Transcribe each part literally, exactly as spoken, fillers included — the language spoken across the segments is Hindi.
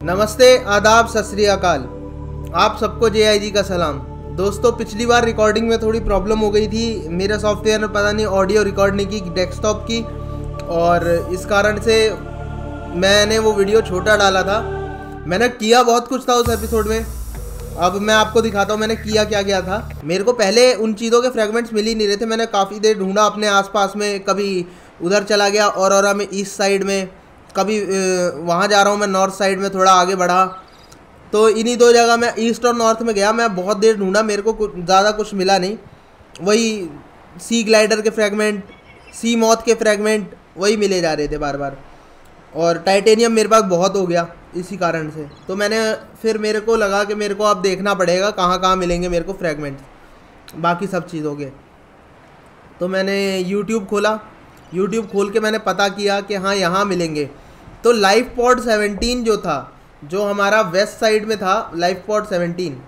नमस्ते, आदाब, सत श्री अकाल। आप सबको जे आई जी का सलाम। दोस्तों, पिछली बार रिकॉर्डिंग में थोड़ी प्रॉब्लम हो गई थी। मेरे सॉफ्टवेयर में पता नहीं ऑडियो रिकॉर्ड नहीं की डेस्कटॉप की, और इस कारण से मैंने वो वीडियो छोटा डाला था। मैंने किया बहुत कुछ था उस एपिसोड में। अब मैं आपको दिखाता हूँ मैंने किया क्या क्या था। मेरे को पहले उन चीज़ों के फ्रेगमेंट्स मिल ही नहीं रहे थे। मैंने काफ़ी देर ढूंढा अपने आसपास में, कभी उधर चला गया औरोरा में ईस्ट साइड में, कभी वहाँ जा रहा हूँ मैं नॉर्थ साइड में, थोड़ा आगे बढ़ा तो इन्हीं दो जगह मैं ईस्ट और नॉर्थ में गया। मैं बहुत देर ढूंढा, मेरे को कुछ ज़्यादा कुछ मिला नहीं। वही सी ग्लाइडर के फ्रेगमेंट, सी मॉथ के फ्रेगमेंट वही मिले जा रहे थे बार बार, और टाइटेनियम मेरे पास बहुत हो गया इसी कारण से। तो मैंने फिर मेरे को लगा कि मेरे को अब देखना पड़ेगा कहाँ कहाँ मिलेंगे मेरे को फ्रेगमेंट्स बाकी सब चीज़ों के। तो मैंने यूट्यूब खोला, यूट्यूब खोल के मैंने पता किया कि हाँ यहाँ मिलेंगे। तो लाइफ पॉड सेवनटीन जो था, जो हमारा वेस्ट साइड में था, लाइफ पॉड सेवनटीन,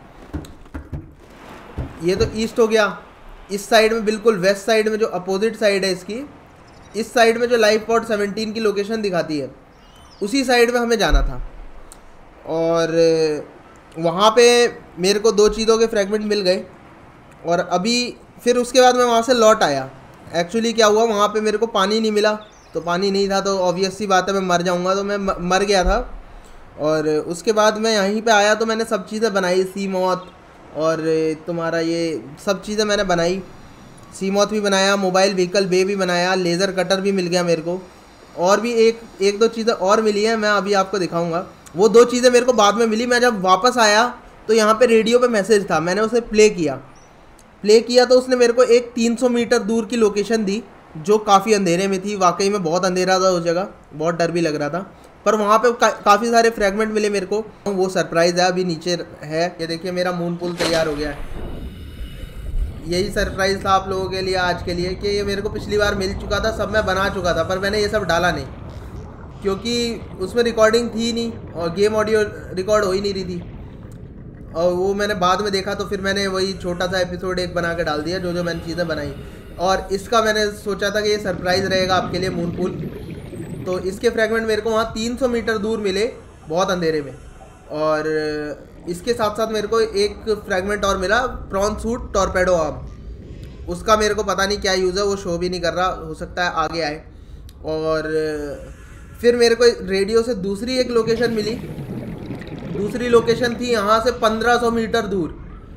ये तो ईस्ट हो गया। इस साइड में बिल्कुल वेस्ट साइड में जो अपोजिट साइड है इसकी, इस साइड में जो लाइफ पॉड सेवनटीन की लोकेशन दिखाती है, उसी साइड में हमें जाना था। और वहाँ पे मेरे को दो चीज़ों के फ्रेगमेंट मिल गए, और अभी फिर उसके बाद मैं वहाँ से लौट आया। एक्चुअली क्या हुआ, वहाँ पे मेरे को पानी नहीं मिला, तो पानी नहीं था तो ऑब्वियस सी बात है मैं मर जाऊँगा, तो मैं मर गया था। और उसके बाद मैं यहीं पे आया तो मैंने सब चीज़ें बनाई, सी मॉथ और तुम्हारा ये सब चीज़ें मैंने बनाई। सी मॉथ भी बनाया, मोबाइल व्हीकल बे भी बनाया, लेज़र कटर भी मिल गया मेरे को, और भी एक एक दो चीज़ें और मिली हैं, मैं अभी आपको दिखाऊंगा। वो दो चीज़ें मेरे को बाद में मिली। मैं जब वापस आया तो यहाँ पे रेडियो पे मैसेज था, मैंने उसे प्ले किया प्ले किया तो उसने मेरे को एक तीन सौ मीटर दूर की लोकेशन दी, जो काफ़ी अंधेरे में थी। वाकई में बहुत अंधेरा था उस जगह, बहुत डर भी लग रहा था, पर वहाँ पे का, काफ़ी सारे फ्रेगमेंट मिले मेरे को। वो सरप्राइज़ है, अभी नीचे है। ये देखिए मेरा मून पुल तैयार हो गया है। यही सरप्राइज़ था आप लोगों के लिए आज के लिए, कि ये मेरे को पिछली बार मिल चुका था, सब मैं बना चुका था, पर मैंने ये सब डाला नहीं क्योंकि उसमें रिकॉर्डिंग थी नहीं और गेम ऑडियो रिकॉर्ड हो ही नहीं रही थी। और वो मैंने बाद में देखा तो फिर मैंने वही छोटा सा एपिसोड एक बना के डाल दिया, जो जो मैंने चीज़ें बनाई। और इसका मैंने सोचा था कि ये सरप्राइज़ रहेगा आपके लिए, मून पुल। तो इसके फ्रेगमेंट मेरे को वहाँ तीन सौ मीटर दूर मिले, बहुत अंधेरे में। और इसके साथ साथ मेरे को एक फ्रेगमेंट और मिला, प्रॉन सूट टॉर्पेडो आर्म। उसका मेरे को पता नहीं क्या यूज़ है, वो शो भी नहीं कर रहा, हो सकता है आगे आए। और फिर मेरे को रेडियो से दूसरी एक लोकेशन मिली। दूसरी लोकेशन थी यहाँ से पंद्रह सौ मीटर दूर,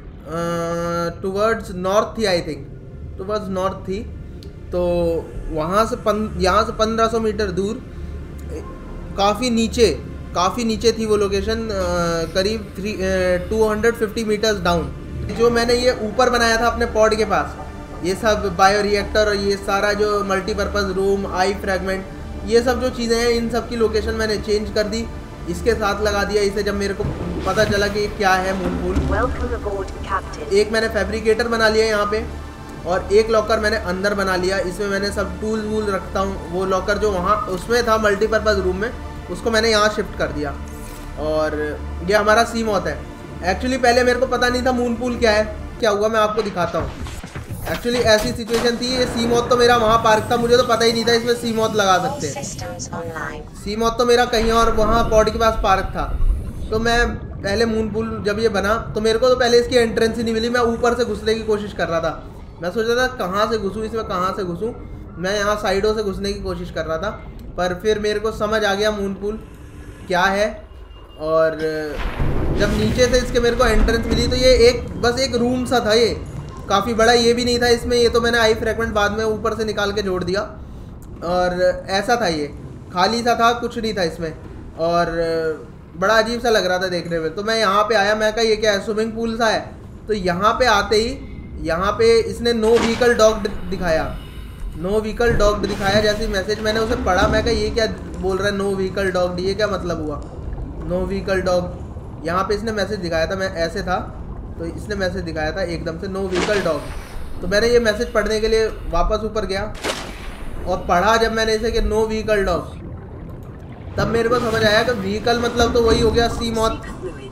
टुवर्ड्स नॉर्थ थी, आई थिंक टुवर्ड्स नॉर्थ थी। तो वहाँ से पन यहाँ से पंद्रह सौ मीटर दूर, काफ़ी नीचे काफ़ी नीचे थी वो लोकेशन, करीब three two hundred fifty metres down. जो मैंने ये ऊपर बनाया था अपने पॉड के पास, ये सब बायो रिएक्टर और ये सारा जो मल्टीपर्पज़ रूम, आई फ्रेगमेंट, ये सब जो चीज़ें हैं, इन सब की लोकेशन मैंने चेंज कर दी, इसके साथ लगा दिया इसे। जब मेरे को पता चला कि क्या है मून पुल, एक मैंने फैब्रिकेटर बना लिया यहाँ पे, और एक लॉकर मैंने अंदर बना लिया। इसमें मैंने सब टूल वूल रखता हूँ। वो लॉकर जो वहाँ उसमें था मल्टीपर्पज़ रूम में, उसको मैंने यहाँ शिफ्ट कर दिया। और ये हमारा सी मॉथ है। एक्चुअली पहले मेरे को पता नहीं था मून पुल क्या है। क्या हुआ मैं आपको दिखाता हूँ। एक्चुअली ऐसी सिचुएशन थी, ये सी मॉथ तो मेरा वहाँ पार्क था, मुझे तो पता ही नहीं था इसमें सी मॉथ लगा सकते हैं। सी मॉथ तो मेरा कहीं और वहाँ पॉड के पास पार्क था। तो मैं पहले मून पुल जब ये बना तो मेरे को तो पहले इसकी एंट्रेंस ही नहीं मिली। मैं ऊपर से घुसने की कोशिश कर रहा था। मैं सोच रहा था कहाँ से घुसूँ इसमें, कहाँ से घुसूँ। मैं यहाँ साइडों से घुसने की कोशिश कर रहा था, पर फिर मेरे को समझ आ गया मून पुल क्या है। और जब नीचे से इसके मेरे को एंट्रेंस मिली तो ये एक बस एक रूम सा था, ये काफ़ी बड़ा ये भी नहीं था इसमें। ये तो मैंने आई फ्रेगमेंट बाद में ऊपर से निकाल के जोड़ दिया, और ऐसा था, ये खाली सा था, कुछ नहीं था इसमें, और बड़ा अजीब सा लग रहा था देखने में। तो मैं यहाँ पे आया, मैं कहा ये क्या है, स्विमिंग पूल सा है। तो यहाँ पे आते ही यहाँ पे इसने नो व्हीकल डॉग दिखाया, नो व्हीकल डॉग दिखाया। जैसे मैसेज मैंने उसे पढ़ा, मैं कहा ये क्या बोल रहा है नो व्हीकल डॉग, ये क्या मतलब हुआ नो व्हीकल डॉग। यहाँ पे इसने मैसेज दिखाया था, मैं ऐसे था तो इसने मैसेज दिखाया था एकदम से नो व्हीकल डॉग। तो मैंने ये मैसेज पढ़ने के लिए वापस ऊपर गया और पढ़ा जब मैंने इसे कि नो व्हीकल डॉग, तब मेरे को समझ आया कि व्हीकल मतलब तो वही हो गया सी मॉथ,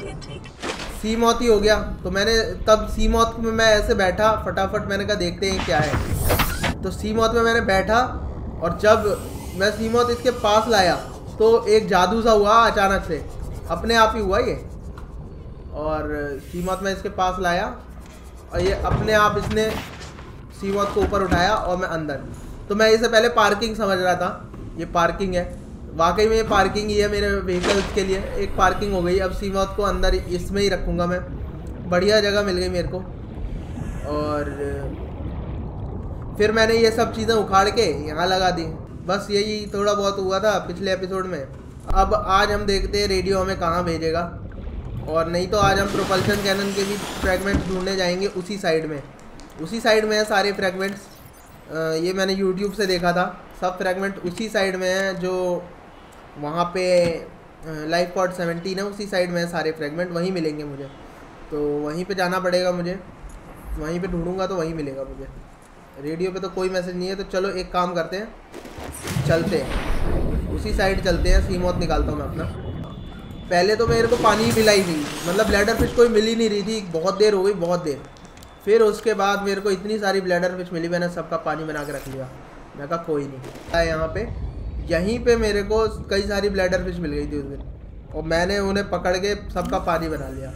सी मॉथ ही हो गया। तो मैंने तब सी मॉथ में मैं ऐसे बैठा, फटाफट मैंने कहा देखते हैं क्या है। तो सी मॉथ में मैंने बैठा, और जब मैं सी मॉथ इसके पास लाया तो एक जादू सा हुआ अचानक से। अपने आप ही हुआ ये। और सीमौत में इसके पास लाया और ये अपने आप इसने सीमौत को ऊपर उठाया और मैं अंदर। तो मैं इसे पहले पार्किंग समझ रहा था, ये पार्किंग है, वाकई में ये पार्किंग ही है मेरे व्हीकल्स के लिए। एक पार्किंग हो गई। अब सीमौत को अंदर इसमें ही रखूँगा मैं, बढ़िया जगह मिल गई मेरे को। और फिर मैंने ये सब चीज़ें उखाड़ के यहाँ लगा दी। बस यही थोड़ा बहुत हुआ था पिछले एपिसोड में। अब आज हम देखते हैं रेडियो हमें कहाँ भेजेगा, और नहीं तो आज हम प्रोपल्शन कैनन के भी फ्रैगमेंट्स ढूंढने जाएंगे उसी साइड में। उसी साइड में है सारे फ्रैगमेंट्स, ये मैंने यूट्यूब से देखा था। सब फ्रैगमेंट उसी साइड में है जो वहाँ पे लाइफ पॉड सेवनटीन है, उसी साइड में है सारे फ्रैगमेंट, वहीं मिलेंगे मुझे। तो वहीं पे जाना पड़ेगा मुझे, वहीं पे ढूंढूंगा तो वहीं मिलेगा मुझे। रेडियो पे तो कोई मैसेज नहीं है, तो चलो एक काम करते हैं, चलते हैं उसी साइड चलते हैं। सीमौत निकालता हूँ मैं अपना। पहले तो मेरे को पानी ही मिला ही नहीं, मतलब ब्लैडर फिश कोई मिल ही नहीं रही थी, बहुत देर हो गई, बहुत देर। फिर उसके बाद मेरे को इतनी सारी ब्लैडर फिश मिली, मैंने सबका पानी बना के रख लिया। मैं कहा कोई नहीं, यहाँ पे यहीं पे मेरे को कई सारी ब्लैडर फिश मिल गई थी उस दिन, और मैंने उन्हें पकड़ के सबका पानी बना लिया।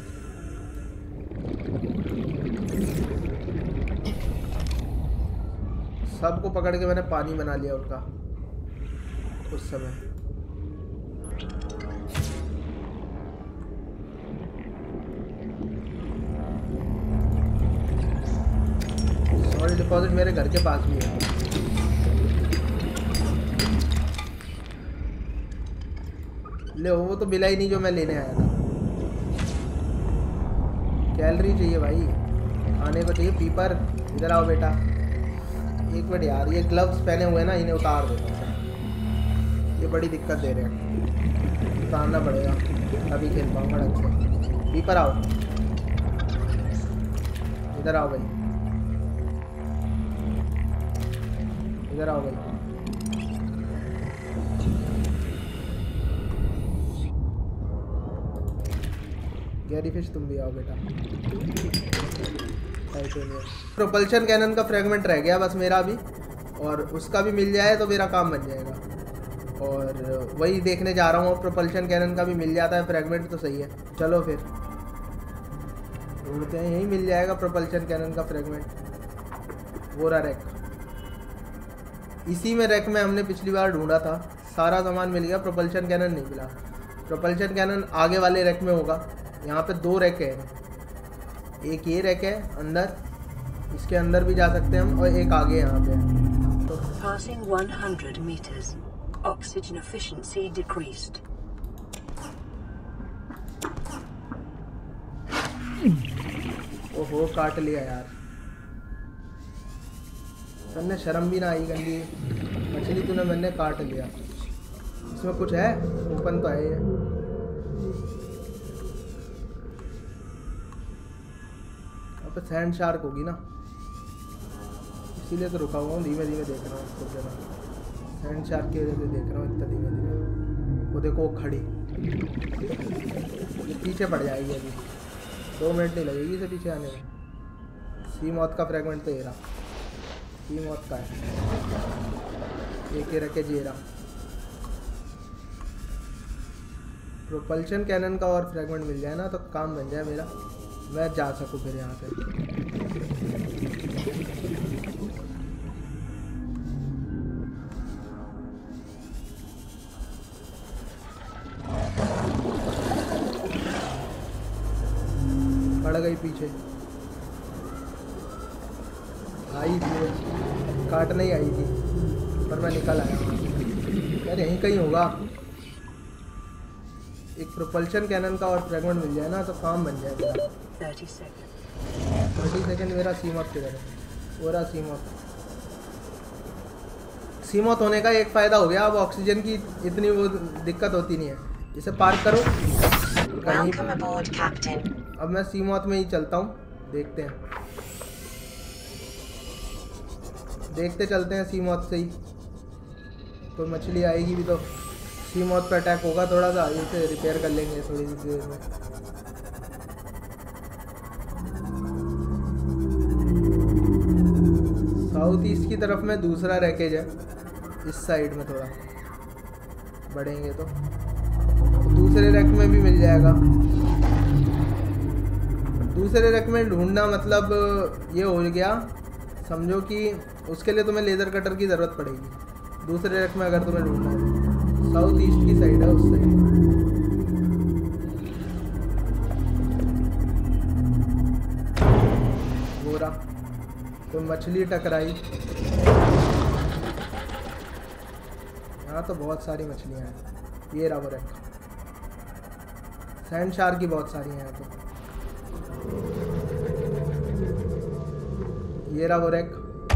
सबको पकड़ के मैंने पानी बना लिया उनका उस समय। सॉलिड डिपॉजिट मेरे घर के पास भी है। ले वो तो मिला ही नहीं जो मैं लेने आया था। कैलोरी चाहिए भाई, खाने को चाहिए पीपर। इधर आओ बेटा। एक मिनट यार, ये ग्लव्स पहने हुए ना, इन्हें उतार दो, ये बड़ी दिक्कत दे रहे हैं, उतारना पड़ेगा तभी खेल पाऊंगा ढंग से। पीपर आओ, इधर आओ भाई, इधर आओ भाई। गैरी फिश तुम भी आओ बेटा। प्रोपल्शन कैनन का फ्रैगमेंट रह गया बस मेरा अभी, और उसका भी मिल जाए तो मेरा काम बन जाएगा। और वही देखने जा रहा हूँ, प्रोपल्शन कैनन का भी मिल जाता है फ्रैगमेंट तो सही है। चलो फिर ढूंढते हैं, यही मिल जाएगा प्रोपल्शन कैनन का फ्रैगमेंट। वो रहा रैक, इसी में रैक में हमने पिछली बार ढूंढा था, सारा सामान मिल गया, प्रोपल्शन कैनन नहीं मिला। प्रोपल्शन कैनन आगे वाले रैक में होगा। यहाँ पे दो रैक है, एक ये रैक है अंदर, इसके अंदर भी जा सकते हैं हम, और एक आगे यहाँ पे। तो Passing one hundred meters, oxygen efficiency decreased. ओहो काट लिया यार, तन्ने शर्म भी ना आई, गंदी मछली तूने मैंने काट लिया। इसमें कुछ है, ओपन तो है ये। अब तो सैंड शार्क होगी ना, इसीलिए तो रुका हुआ हूँ, धीमे धीमे देख रहा हूँ सब जगह। सैंड शार्क की वजह से देख रहा हूँ इतना धीमे धीमे। वो देखो वो खड़ी, ये पीछे पड़ जाएगी अभी, दो मिनट नहीं लगेगी इसे पीछे आने में। सीमौत का फ्रैगमेंट तो ये रहा, सीमौत का है, एक रखे जेरा। प्रोपल्शन कैनन का और फ्रैगमेंट मिल जाए ना तो काम बन जाए मेरा, मैं जा सकूँ फिर यहाँ से। पड़ गई पीछे, आई थी काटने ही आई थी, पर मैं निकल आया यार, यहीं कहीं होगा। एक प्रोपल्शन कैनन का और फ्रैगमेंट मिल जाए ना तो काम बन जाए मेरा। थर्टी सेकंड थर्टी सेकंड मेरा सीमौत किधर है? वो रहा सीमौत। सीमौत होने का एक फ़ायदा हो गया, अब ऑक्सीजन की इतनी वो दिक्कत होती नहीं है। इसे पार्क करो कहीं। अब मैं सीमौत में ही चलता हूँ, देखते हैं, देखते चलते हैं सीमौत से ही। तो मछली आएगी भी तो सीमौत पे अटैक होगा, थोड़ा सा इसे रिपेयर कर लेंगे थोड़ी सी देर में। साउथ ईस्ट की तरफ में दूसरा रैकेज है, इस साइड में थोड़ा बढ़ेंगे तो, तो दूसरे रैक में भी मिल जाएगा। दूसरे रैक में ढूंढना मतलब ये हो गया, समझो कि उसके लिए तुम्हें लेज़र कटर की ज़रूरत पड़ेगी दूसरे रैक में अगर तुम्हें ढूंढना है। साउथ ईस्ट की साइड है, उस साइड। गोरा कोई मछली टकराई। यहाँ तो बहुत सारी मछलियाँ हैं। ये रहा वो रैक, सैंड शार्क की बहुत सारी हैं यहाँ तो। ये रहा वो rack.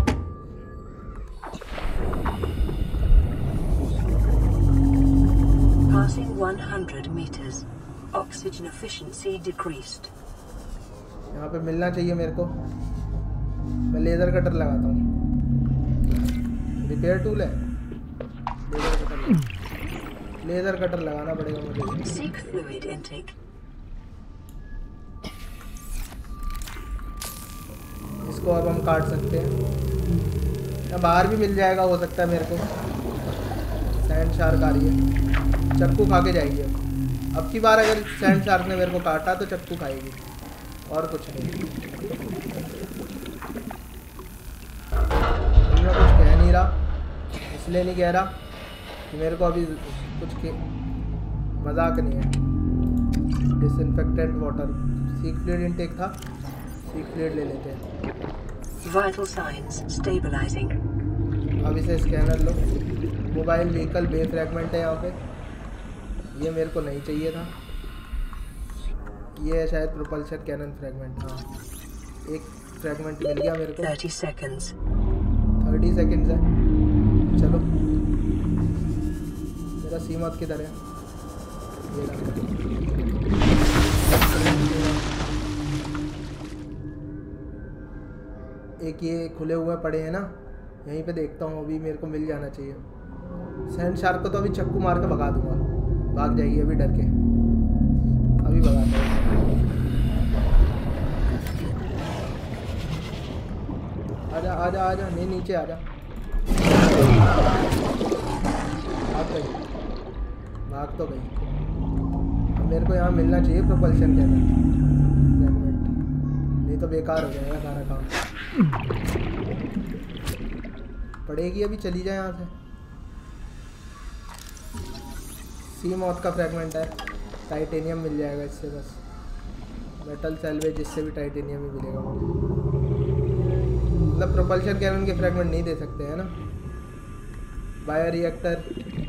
Passing one hundred meters. Oxygen efficiency decreased. यहाँ पे मिलना चाहिए मेरे को। मैं लेज़र कटर लगाता हूँ। रिपेयर टूल है, लेज़र कटर लेज़र कटर लगाना पड़ेगा मुझे। Seek fluid intake. इसको अब हम काट सकते हैं या बाहर भी मिल जाएगा, हो सकता है मेरे को। सैंड शार्क आ रही है, चक्कू खा के जाएगी अब। अब की बार अगर सैंड शार्क ने मेरे को काटा तो चक्कू खाएगी, और कुछ नहीं। मैं कुछ कह नहीं रहा, इसलिए नहीं कह रहा कि मेरे को अभी कुछ के मजाक नहीं है। Disinfectant water, seek fluid intake था, सीक फ्लूइड ले लेते हैं। Vital signs stabilizing. अब इसे स्कैनर लो। मोबाइल व्हीकल बे फ्रैगमेंट है यहाँ पे, ये मेरे को नहीं चाहिए था। ये है शायद प्रोपल्शन कैनन फ्रैगमेंट। हाँ, एक फ्रैगमेंट मिल गया मेरे को। thirty seconds. थर्टी सेकेंड्स है। चलो, मेरा सीमत किधर है? ये एक ये खुले हुए पड़े हैं ना, यहीं पे देखता हूँ, अभी मेरे को मिल जाना चाहिए। सैंड शार्क को तो अभी चक्कू मार के भगा दूंगा, भाग जाएगी अभी डर के। अभी भगाता हूँ। आजा आजा आजा, नहीं नीचे आजा। भाग गई, भाग तो गई। अब मेरे को यहाँ मिलना चाहिए प्रोपल्शन कैनन, नहीं तो बेकार हो जाएगा सारा काम। पड़ेगी अभी, चली जाए यहाँ से। सी मौत का फ्रैगमेंट है, टाइटेनियम मिल जाएगा इससे बस। मेटल सैल्वेज, इससे भी टाइटेनियम ही मिलेगा मुझे। मतलब प्रोपल्शन कैनन के फ्रैगमेंट नहीं दे सकते हैं ना। बायो रिएक्टर,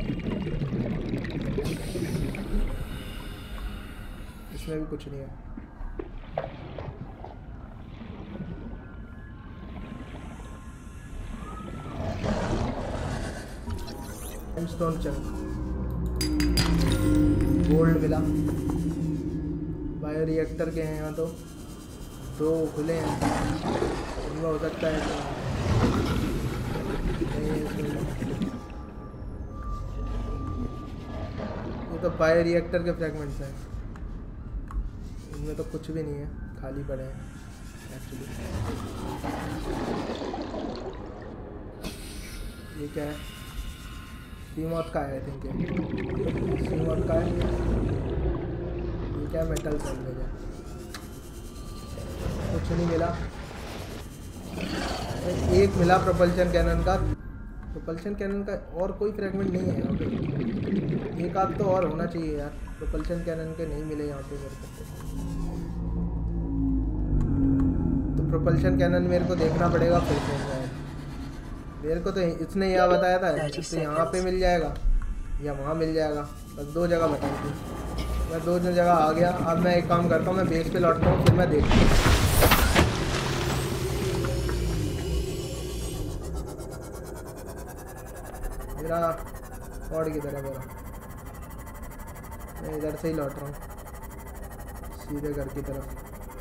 इसमें भी कुछ नहीं है। स्टोन चंक, गोल्ड मिला। बायो रिएक्टर के हैं यहाँ तो दो खुले हैं, इनमें हो सकता है ये तो बायो रिएक्टर के फ्रैगमेंट्स हैं, इनमें तो कुछ भी नहीं है, खाली पड़े हैं एक्चुअली। ये क्या है? सीमॉथ का है आई थिंक, सीमॉथ का है। ये क्या मेटल सैल्वेज है? कुछ नहीं मिला। एक मिला प्रोपल्शन कैनन का। प्रोपल्शन कैनन का और कोई फ्रैगमेंट नहीं है यहाँ पे। एक आध तो और होना चाहिए यार। प्रोपल्शन कैनन के नहीं मिले यहाँ पे मेरे को। तो प्रोपल्शन कैनन मेरे को देखना पड़ेगा फिर से। मेरे को तो इसने यह बताया था तो यहाँ पे मिल जाएगा या वहाँ मिल जाएगा, बस दो जगह बताई थी। मैं दो जगह आ गया। अब मैं एक काम करता हूँ, मैं बेस पे लौटता हूँ, फिर मैं देखता हूँ। मेरा पॉड किधर है मेरा? मैं इधर से ही लौट रहा हूँ सीधे घर की तरफ।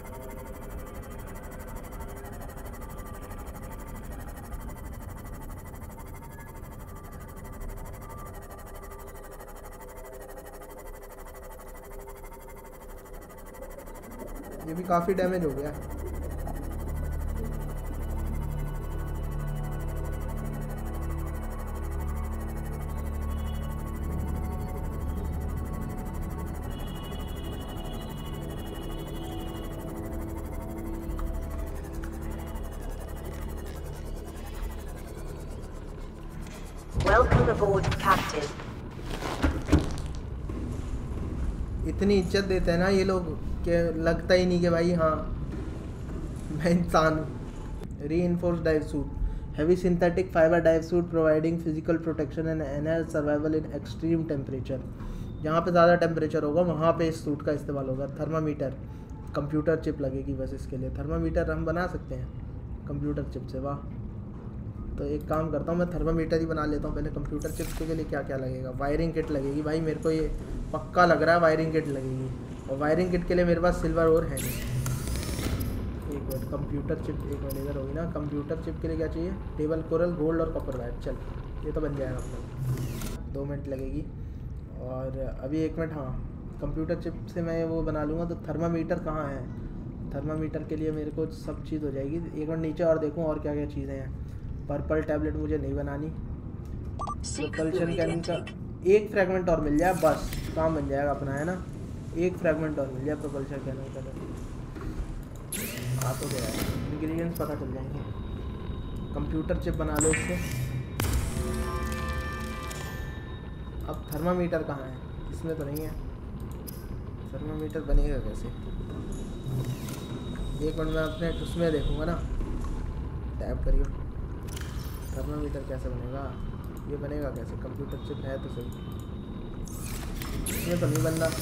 ये भी काफ़ी डैमेज हो गया। Welcome aboard, Captain. इतनी इज्जत देते हैं ना ये लोग कि लगता ही नहीं कि भाई हाँ मैं इंसान हूँ। Reinforce dive suit, heavy synthetic fibre dive suit providing physical protection and enhance survival in extreme temperature. जहाँ पे ज़्यादा टेम्परेचर होगा वहाँ पे इस सूट का इस्तेमाल होगा। थर्मामीटर, कंप्यूटर चिप लगेगी बस इसके लिए। थर्मामीटर हम बना सकते हैं कंप्यूटर चिप से, वाह। तो एक काम करता हूँ मैं थर्मामीटर ही बना लेता हूँ पहले। कंप्यूटर चिप के लिए क्या क्या लगेगा? वायरिंग किट लगेगी भाई, मेरे को ये पक्का लग रहा है वायरिंग किट लगेगी। और वायरिंग किट के लिए मेरे पास सिल्वर और है नहीं। एक मिनट, कंप्यूटर चिप एक मिनट इधर होगी ना। कंप्यूटर चिप के लिए क्या चाहिए? टेबल कोरल, गोल्ड और कॉपर वायर। चल ये तो बन जाएगा अपना, दो मिनट लगेगी। और अभी एक मिनट, हाँ कंप्यूटर चिप से मैं वो बना लूँगा। तो थर्मामीटर कहाँ है? थर्मामीटर के लिए मेरे को सब चीज़ हो जाएगी। एक मिनट नीचे और देखूँ और क्या क्या चीज़ें हैं। पर्पल टैबलेट मुझे नहीं बनानी। प्रोपल्शन कैनन का एक फ्रेगमेंट और मिल जाए बस काम बन जाएगा अपना, है ना। एक फ्रेगमेंट और मिल जाए प्रोपल्शन कैनन का तो आ तो गया है। इंग्रेडिएंट्स पता चल जाएंगे। कंप्यूटर चिप बना लो इससे। अब थर्मामीटर कहाँ है? इसमें तो नहीं है। थर्मामीटर बनेगा कैसे? एक मिनट में अपने उसमें देखूँगा ना। टैप करिए, थर्मामीटर कैसे बनेगा? ये बनेगा कैसे? कंप्यूटर चिप है तो सही, इसमें तो नहीं बन रहा।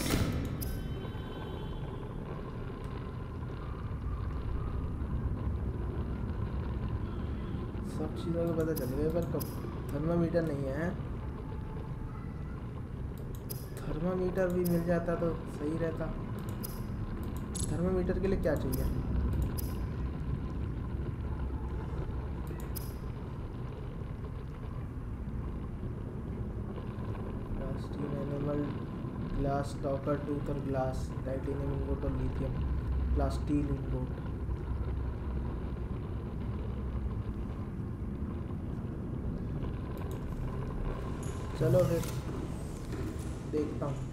सब चीज़ों को पता चल गया पर थर्मामीटर नहीं है। थर्मामीटर भी मिल जाता तो सही रहता। थर्मामीटर के लिए क्या चाहिए? ग्लास टॉपर टूथ और ग्लास, टाइटेनियम इनगोट और लिथियम प्लास्टील इनगोट। चलो फिर देखता हूँ।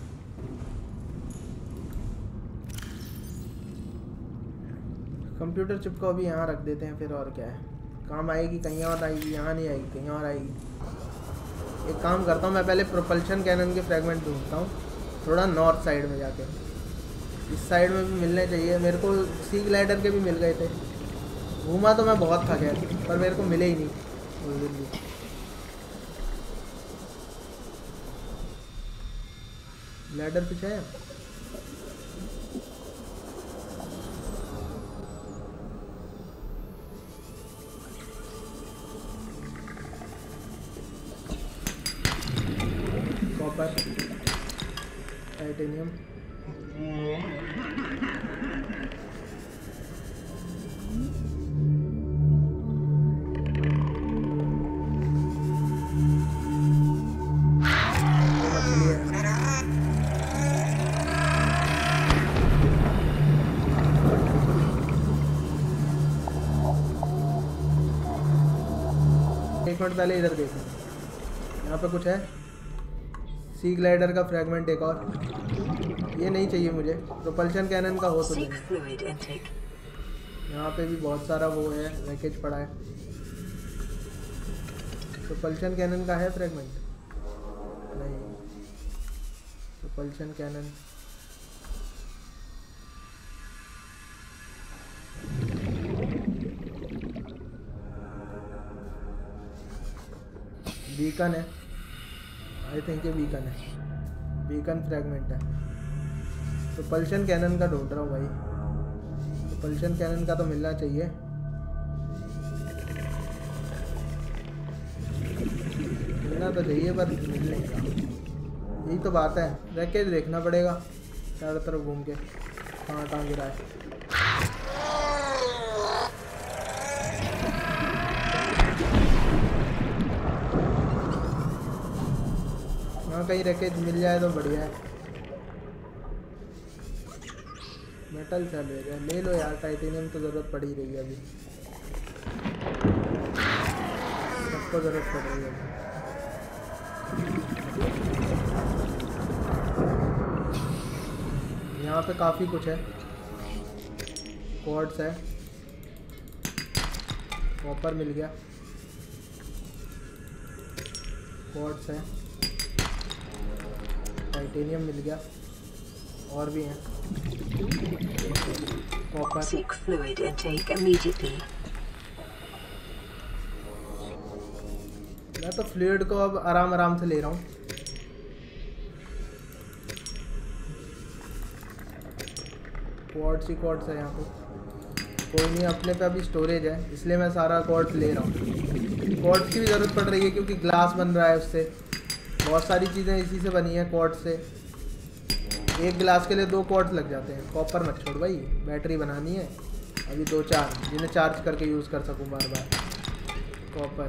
कंप्यूटर चिप को अभी यहाँ रख देते हैं, फिर और क्या है, काम आएगी कहीं और आएगी, यहाँ नहीं आएगी कहीं और आएगी। एक काम करता हूँ मैं पहले प्रोपल्शन कैनन के फ्रेगमेंट ढूंढता हूँ थोड़ा नॉर्थ साइड में जाके। इस साइड में भी मिलने चाहिए मेरे को। सी ग्लाइडर के भी मिल गए थे, घूमा तो मैं बहुत था खैर, पर मेरे को मिले ही नहीं उस दिन भी। ग्लाइडर पीछे है। कॉपर, टाइटेनियम, एक मिनट पहले इधर देखो, यहाँ पे कुछ है। सी ग्लाइडर का फ्रैगमेंट एक और, ये नहीं चाहिए मुझे। प्रोपल्शन कैनन का हो तो नहीं। यहाँ पे भी बहुत सारा वो है, पैकेज पड़ा है। प्रोपल्शन कैनन का है फ्रैगमेंट? नहीं। प्रोपल्शन कैनन बीकन है, आई थिंक ये बीकन है, बीकन फ्रैगमेंट है। प्रोपल्शन कैनन का ढूंढ रहा हूँ भाई। प्रोपल्शन कैनन का तो मिलना चाहिए। मिलना तो चाहिए पर मिल नहीं रहा, यही तो बात है। रैकेट देखना पड़ेगा चारों तरफ घूम के कहाँ कहाँ गिरा है। हाँ कहीं रैकेट मिल जाए तो बढ़िया है। मेटल चल रहा है, ले लो यार। टाइटेनियम तो ज़रूरत पड़ ही रही है अभी, सबको ज़रूरत पड़ रही है अभी। यहाँ पे काफ़ी कुछ है, क्वार्ट्स है, कॉपर मिल गया। क्वार्ट्स है, टाइटेनियम मिल गया, और भी हैं copper. Seek fluid intake immediately. मैं तो फ्लूइड को अब आराम आराम से ले रहा हूँ। क्वार्ट्स ही क्वार्ट्स है यहाँ पे, कोई नहीं, अपने पे अभी स्टोरेज है इसलिए मैं सारा क्वार्ट्स ले रहा हूँ। क्वार्ट्स की भी ज़रूरत पड़ रही है क्योंकि ग्लास बन रहा है उससे, बहुत सारी चीज़ें इसी से बनी हैं क्वार्ट्स से। एक ग्लास के लिए दो क्वार्ट्स लग जाते हैं। कॉपर मत छोड़ भाई, बैटरी बनानी है अभी दो चार, जिन्हें चार्ज करके यूज़ कर सकूँ बार बार। कॉपर,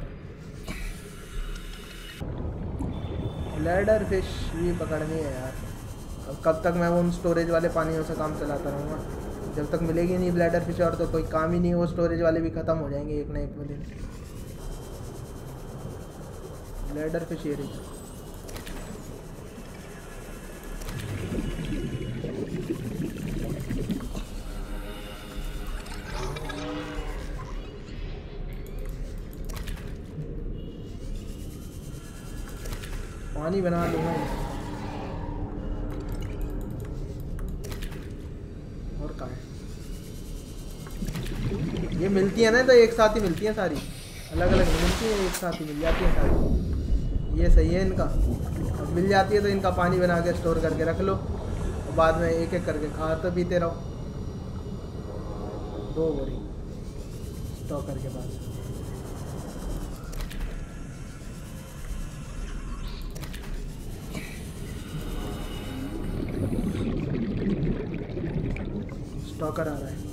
ब्लैडर फिश भी पकड़नी है यार। अब कब तक मैं उन स्टोरेज वाले पानियों से काम चलाता रहूँगा, जब तक मिलेगी नहीं ब्लैडर फिश और तो कोई काम ही नहीं। वो स्टोरेज वाले भी ख़त्म हो जाएंगे एक ना एक दिन। ब्लैडर फिश ये रही, पानी बना लूँगा। और कहाँ है ये? मिलती है ना तो एक साथ ही मिलती हैं सारी, अलग अलग नहीं मिलती है, एक साथ ही मिल जाती हैं सारी। ये सही है इनका, अब मिल जाती है तो इनका पानी बना के स्टोर करके रख लो और बाद में एक एक करके खा तो पीते रहो। दो बोरी स्टॉकर के पास। स्टॉकर आ रहा है।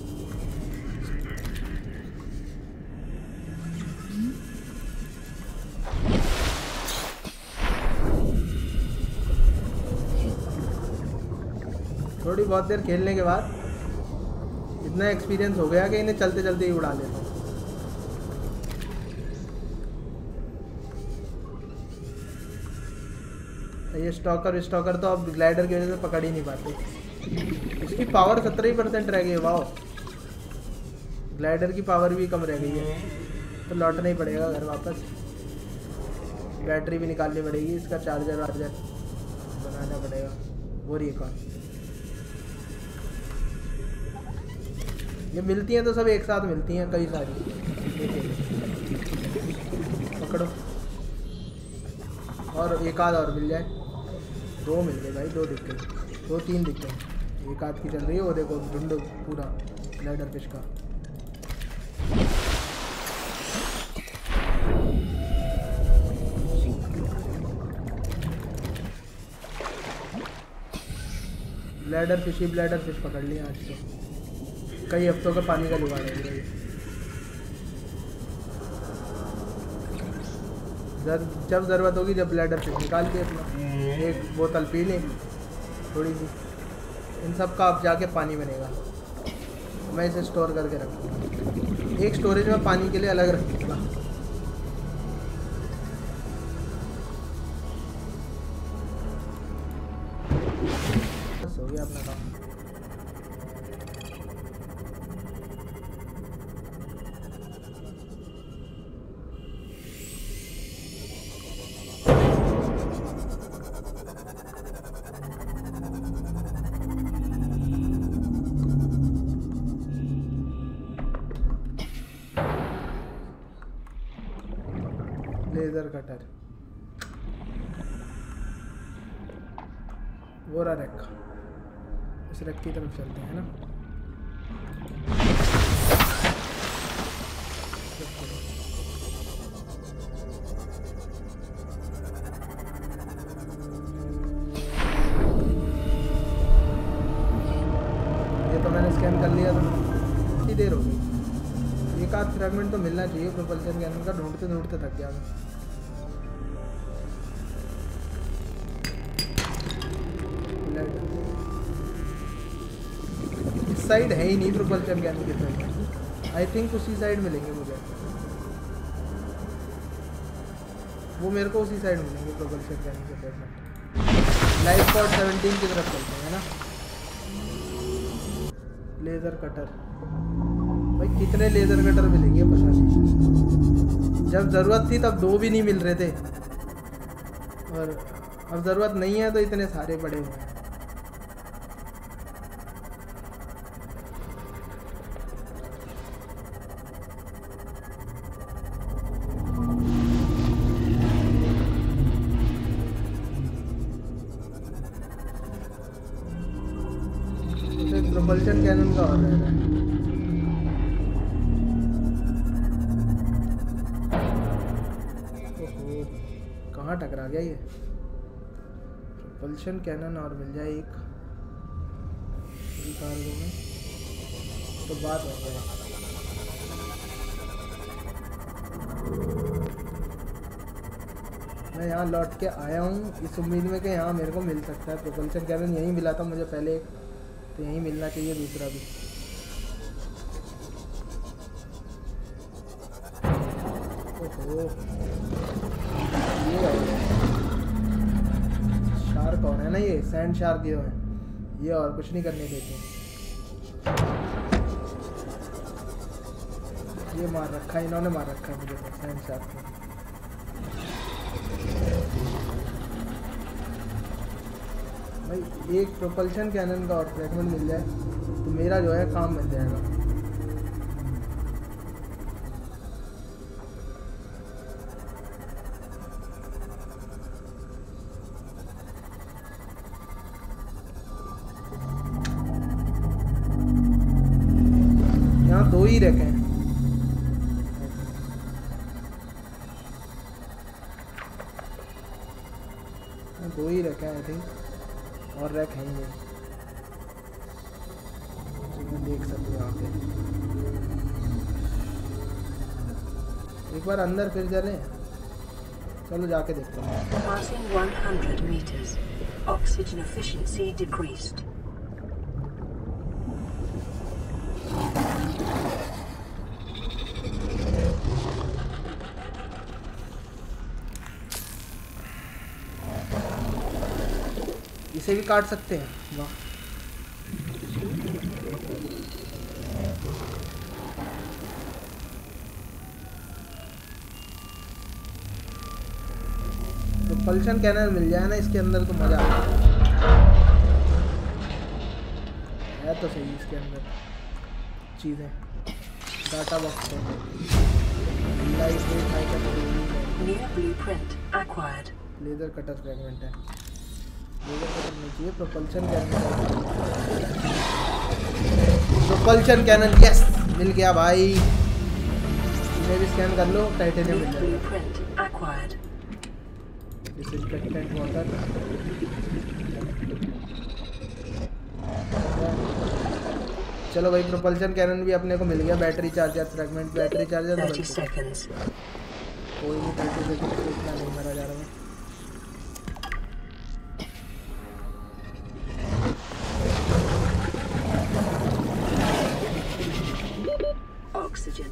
थोड़ी बहुत देर खेलने के बाद इतना एक्सपीरियंस हो गया कि इन्हें चलते चलते ही उड़ा लेता हूँ। ये स्टॉकर स्टॉकर तो अब ग्लाइडर की वजह से पकड़ ही नहीं पाते। इसकी पावर सत्रह ही परसेंट रह गई है। वाह, ग्लाइडर की पावर भी कम रह गई है, तो लौटना ही पड़ेगा घर वापस। बैटरी भी निकालनी पड़ेगी, इसका चार्जर वार्जर बनाना पड़ेगा। वो रही एक और, ये मिलती हैं तो सब एक साथ मिलती हैं कई सारी। पकड़ो और एक आध और मिल जाए। दो मिल गए भाई, दो दिख गए, दो तीन दिख गए। एक आध की चल रही है वो देखो, ढूंढो पूरा ग्लाइडर फिश का। ब्लैडर फिश ही ब्लैडर फिश पकड़ लिया आज तो। कई हफ्तों का पानी का जुगाड़ है भाई। जब ज़रूरत होगी, जब ब्लैडर फिश निकाल के अपना एक बोतल पी लें थोड़ी सी। इन सब का अब जाके पानी बनेगा। मैं इसे स्टोर करके रखूँगा, एक स्टोरेज में पानी के लिए अलग रखूँगा। बस हो गया अपना काम। लेजर कटर, वो रहा रैक। इस रैक की तरफ चलते हैं ना। ये तो मैंने स्कैन कर लिया था, कितनी देर हो गई। एक आध फ्रैगमेंट तो मिलना चाहिए प्रोपल्शन कैनन का। ढूंढते ढूंढते थक गया मैं। इस साइड है ही नहीं प्रोपल्शन कैनन के साइड। आई थिंक उसी साइड मिलेंगे मुझे, वो मेरे को उसी साइड मिलेंगे प्रोपल्शन कैनन के फ्रैगमेंट। लाइफ पॉड सेवनटीन की तरफ चलते हैं ना। लेज़र कटर भाई, कितने लेज़र कटर मिलेंगे पता नहीं। जब ज़रूरत थी तब दो भी नहीं मिल रहे थे, और अब ज़रूरत नहीं है तो इतने सारे पड़े हुए हैं। प्रोपल्शन कैनन का और रह रहा है। ओहो, कहाँ टकरा गया ये? प्रोपल्शन कैनन और मिल जाए एक कार्गो में तो बात हो जाए। मैं यहाँ लौट के आया हूँ इस उम्मीद में कि यहाँ मेरे को मिल सकता है प्रोपल्शन कैनन। यहीं मिला था मुझे पहले एक, तो यहीं मिलना चाहिए दूसरा भी। ओहो, ये शार्क और है ना, ये सैंड शार्क ये है, ये और कुछ नहीं करने देते। ये मार रखा है इन्होंने, मार रखा है मुझे तो सैंड शार्क ने। भाई एक प्रोपल्शन कैनन का और फ्रैगमेंट मिल जाए तो मेरा जो है काम मिल जाएगा। यहाँ दो ही रखे हैं, दो ही रखे हैं आई थिंक, और रैक है ये मैं देख सकते यहाँ पे। एक बार अंदर फिर चलें, चलो जाके देखते हैं। Passing one hundred meters. Oxygen efficiency decreased. इसे भी काट सकते हैं, वाह। प्रोपल्शन कैनन मिल जाए ना इसके अंदर तो मजा आ है। तो सही इसके अंदर चीज़ें, डाटा बॉक्स है, light weight high acquired. Laser cutter fragment है, लेजर कटर नहीं चाहिए, propulsion cannon. Propulsion cannon yes मिल गया भाई, इन्हें भी स्कैन कर लो, टाइटेनियम मिल जाएगा। This is content water. चलो भाई प्रोपल्शन कैनन भी अपने को मिल गया। Battery charger fragment, battery charger thirty seconds. कोई नहीं, थर्टी सेकंड से इतना नहीं मरा जा रहा मैं। Oxygen.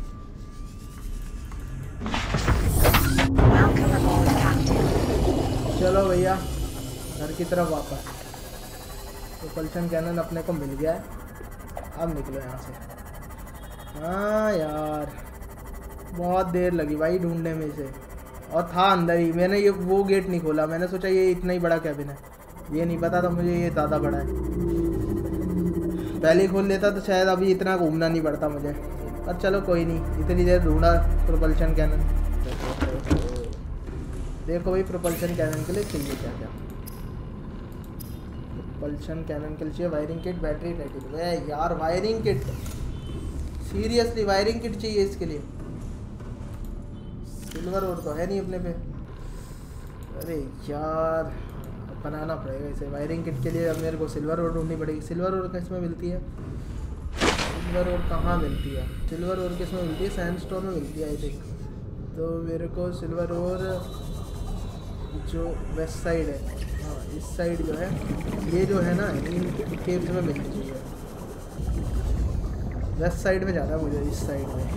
Welcome aboard, Captain. चलो भैया घर की तरफ वापस। प्रोपल्शन कैनन अपने को मिल गया है, अब निकलो यहाँ से। हाँ यार बहुत देर लगी भाई ढूंढने में इसे, और था अंदर ही। मैंने ये वो गेट नहीं खोला, मैंने सोचा ये इतना ही बड़ा कैबिन है, ये नहीं पता था मुझे ये ज़्यादा बड़ा है। पहले ही खोल लेता तो शायद अभी इतना घूमना नहीं पड़ता मुझे। पर चलो कोई नहीं, इतनी देर ढूंढा प्रोपल्शन कैनन। देखो भाई प्रोपल्शन कैनन के लिए चाहिए क्या क्या। प्रोपल्शन कैनन के लिए चाहिए वायरिंग किट, बैटरी टाइटिल। वे यार wiring kit, seriously wiring kit चाहिए इसके लिए। सिल्वर और तो है नहीं अपने पे। अरे यार बनाना पड़ेगा इसे वायरिंग किट के लिए। अब मेरे को सिल्वर और ढूंढनी पड़ेगी। सिल्वर और किसमें मिलती है? सिल्वर और कहाँ मिलती है? सिल्वर और किसमें मिलती है? सैंडस्टोन में मिलती है आई थिंक। तो मेरे को सिल्वर और जो वेस्ट साइड है, हाँ इस साइड जो है, ये जो है ना इन केव्स में मिलनी चाहिए। वेस्ट साइड में जाना है मुझे, इस साइड में।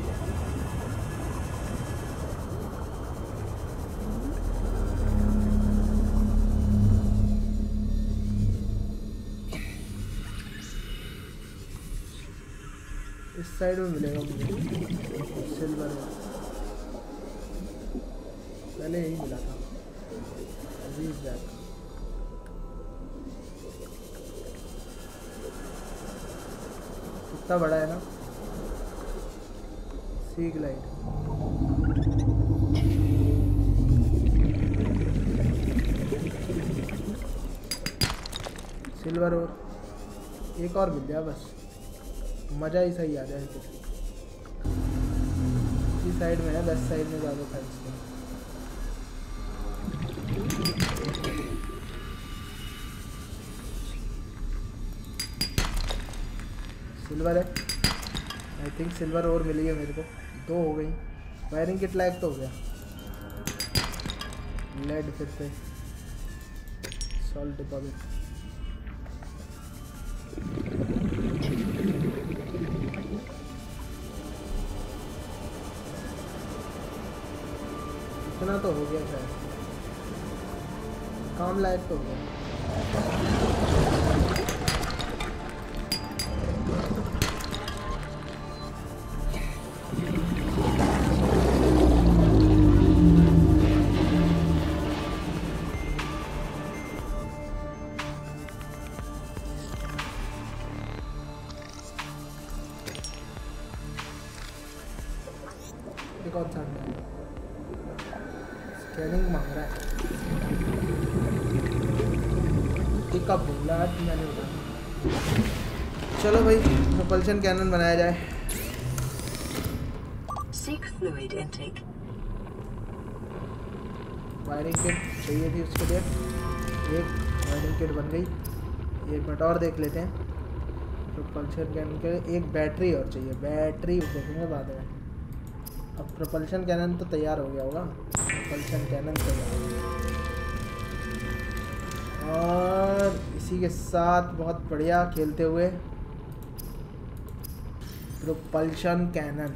इस साइड में मिलेगा मुझे सिल्वर में, पहले यही मिला था। अजीब बैग। कितना बड़ा है ना। सी ग्लाइड। सिल्वर और एक और मिल जाए बस, मज़ा ही सही आ जाए। कुछ इसी साइड में है, वेस्ट साइड में ज़्यादा था इसमें। सिल्वर है, आई थिंक सिल्वर और मिली है मेरे को। दो हो गई। वायरिंग किट लायक तो हो गया। लेड फिर से सॉल्ट डिपॉजिट। इतना तो हो गया शायद, काम लायक तो हो गया। एक और था स्कैनिंग मांग रहा है। एक कब बोल रहा है मैंने बताया। चलो भाई प्रोपल्शन कैनन बनाया जाए। Seek fluid intake. Wiring kit चाहिए थी उसके लिए। एक वायरिंग किट बन गई। एक मिनट और देख लेते हैं। प्रोपल्शन कैनन के एक बैटरी और चाहिए। बैटरी देखेंगे बाद में। अब प्रोपल्शन कैनन तो तैयार हो गया होगा। प्रोपल्शन कैनन तैयार हो गया। और इसी के साथ बहुत बढ़िया खेलते हुए प्रोपल्शन कैनन।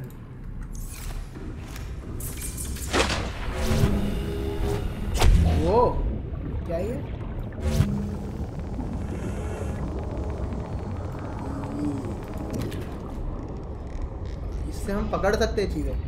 वो क्या ये? इससे हम पकड़ सकते हैं चीजें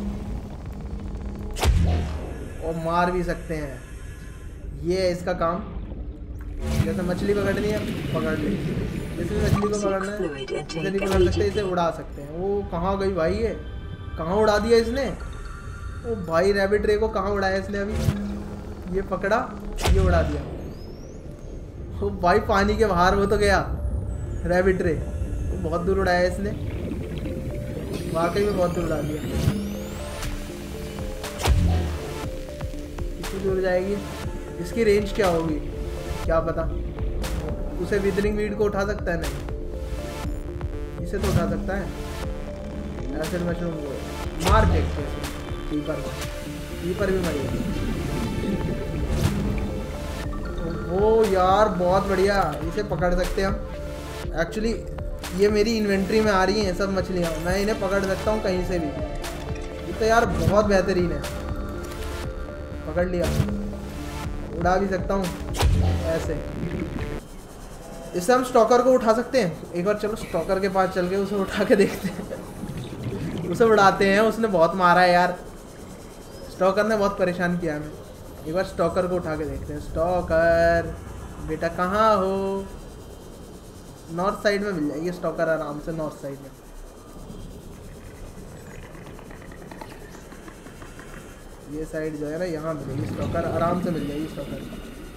और मार भी सकते हैं। ये है इसका काम। जैसे मछली पकड़नी है पकड़ ले, जैसे मछली को पकड़ना है इसे नहीं पकड़ सकते, इसे उड़ा सकते हैं। वो कहाँ गई भाई? ये कहाँ उड़ा दिया इसने? ओ भाई रैबिट रे को कहाँ उड़ाया इसने? अभी ये पकड़ा, ये उड़ा दिया। ओ भाई पानी के बाहर वो तो गया रैबिट रे। तो बहुत दूर उड़ाया इसने, वाकई में बहुत दूर उड़ा दिया। कितनी दूर जाएगी? इसकी रेंज क्या होगी क्या पता। उसे विदरिंग वीड को उठा सकता है? नहीं, इसे तो उठा सकता है। एसिड मशरूम को मार देखते हैं। कीपर कीपर भी मरी। ओ यार बहुत बढ़िया, इसे पकड़ सकते हैं हम। एक्चुअली ये मेरी इन्वेंट्री में आ रही हैं सब मछलियाँ, मैं इन्हें पकड़ सकता हूँ कहीं से भी। ये तो यार बहुत बेहतरीन है। पकड़ लिया, उड़ा भी सकता हूँ ऐसे। इससे हम स्टॉकर को उठा सकते हैं। एक बार चलो स्टॉकर के पास चल के उसे उठा के देखते हैं। उसे उड़ाते हैं। उसने बहुत मारा है यार, स्टॉकर ने बहुत परेशान किया हमें। एक बार स्टॉकर को उठा के देखते हैं। स्टॉकर बेटा कहाँ हो? नॉर्थ साइड में मिल जाएगी स्टॉकर आराम से। नॉर्थ साइड में ये साइड जो है ना, यहाँ मिलेगी स्टॉकर, आराम से मिल जाएगी स्टॉकर।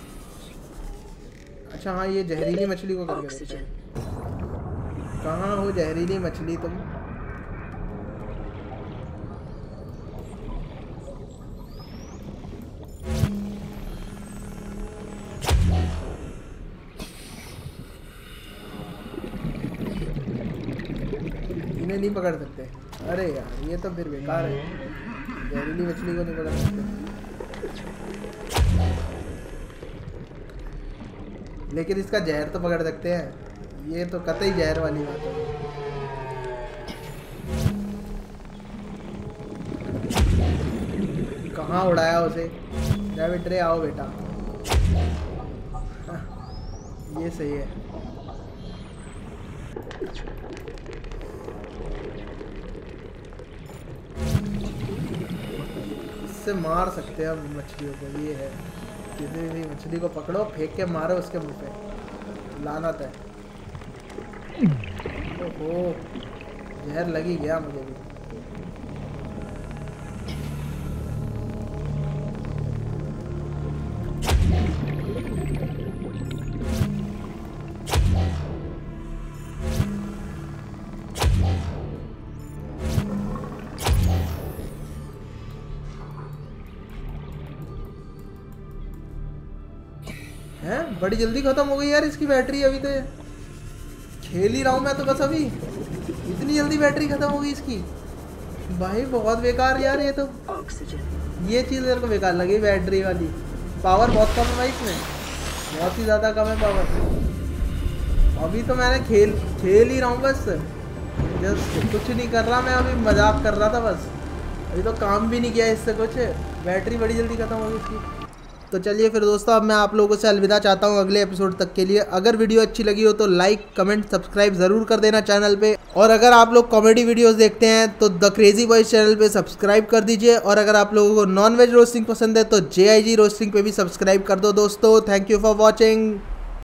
अच्छा हाँ, ये जहरीली मछली को करके देखते हैं। कहाँ हो जहरीली मछली तुम? इन्हें नहीं पकड़ सकते। अरे यार ये तो फिर बेकार है। जहरीली मछली को नहीं पकड़ सकते, लेकिन इसका जहर तो पकड़ सकते हैं। ये तो कतई जहर वाली बात है। कहाँ उड़ाया उसे? रैबिट रे आओ बेटा। ये सही है। इससे मार सकते हैं अब मछलियों को। ये है किसी भी मछली को पकड़ो, फेंक के मारो उसके मुंह पे, लानत है। ओहो, जहर लगी गया मुझे भी। हैं, बड़ी जल्दी खत्म हो गई यार इसकी बैटरी। अभी तो खेल ही रहा हूँ मैं तो बस, अभी इतनी जल्दी बैटरी खत्म हो गई इसकी। भाई बहुत बेकार यार ये तो, ये चीज़ मेरे को बेकार लगी बैटरी वाली। पावर बहुत कम है भाई इसमें, बहुत ही ज़्यादा कम है पावर। अभी तो मैंने खेल खेल ही रहा हूँ बस, जस्ट कुछ नहीं कर रहा मैं, अभी मजाक कर रहा था बस। अभी तो काम भी नहीं किया इससे कुछ, बैटरी बड़ी जल्दी खत्म हो गई इसकी। तो चलिए फिर दोस्तों, अब मैं आप लोगों से अलविदा चाहता हूँ अगले एपिसोड तक के लिए। अगर वीडियो अच्छी लगी हो तो लाइक कमेंट सब्सक्राइब ज़रूर कर देना चैनल पे। और अगर आप लोग कॉमेडी वीडियोस देखते हैं तो द क्रेजी बॉयज चैनल पे सब्सक्राइब कर दीजिए। और अगर आप लोगों को नॉन वेज रोस्टिंग पसंद है तो जे आई जी रोस्टिंग पे भी सब्सक्राइब कर दो दोस्तों। Thank you for watching.